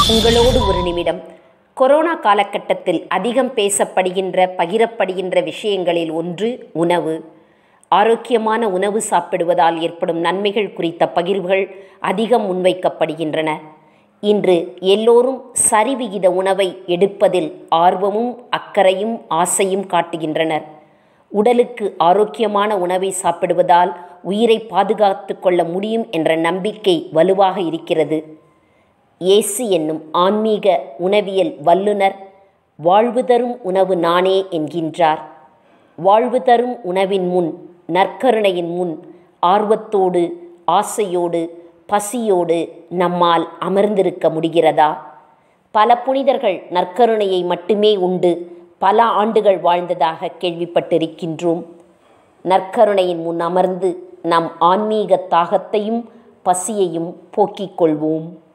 உங்களோடு ஒரு நிமிடம். கொரோனா காலகட்டத்தில் அதிகம் பேசப்படுகின்ற பகிரப்படுகின்ற விஷயங்களில் ஒன்று உணவு. ஆரோக்கியமான உணவு சாப்பிடுவதால் ஏற்படும் நன்மைகள் குறித்த பகிர்வுகள் அதிகம் முன்வைக்கப்படுகின்றன. இன்று எல்லோரும் சரிவிகித உணவை எடுப்பதில் ஆர்வமும் அக்கறையும் ஆசையும் காட்டுகின்றனர். உடலுக்கு ஆரோக்கியமான உணவை சாப்பிடுவதால் உயிரை பாதுகாத்து கொள்ள முடியும் என்ற நம்பிக்கை வலுவாக இருக்கிறது. இயேசு என்னும் ஆன்மீக உணவியல் வல்லுனர் வாழ்வு தரும் உணவு நானே என்கின்றார். வாழ்வு தரும் உணவின் முன், நற்கருணையின் முன் ஆர்வத்தோடு, ஆசையோடு, பசியோடு நம்மால் அமர்ந்திருக்க முடிகிறதா? பல புனிதர்கள் நற்கருணையை மட்டுமே உண்டு பல ஆண்டுகள் வாழ்ந்ததாக கேள்விப்பட்டிருக்கின்றோம். நற்கருணையின் முன் அமர்ந்து நம் ஆன்மீக தாகத்தையும் பசியையும் போக்கிக் கொள்வோம்.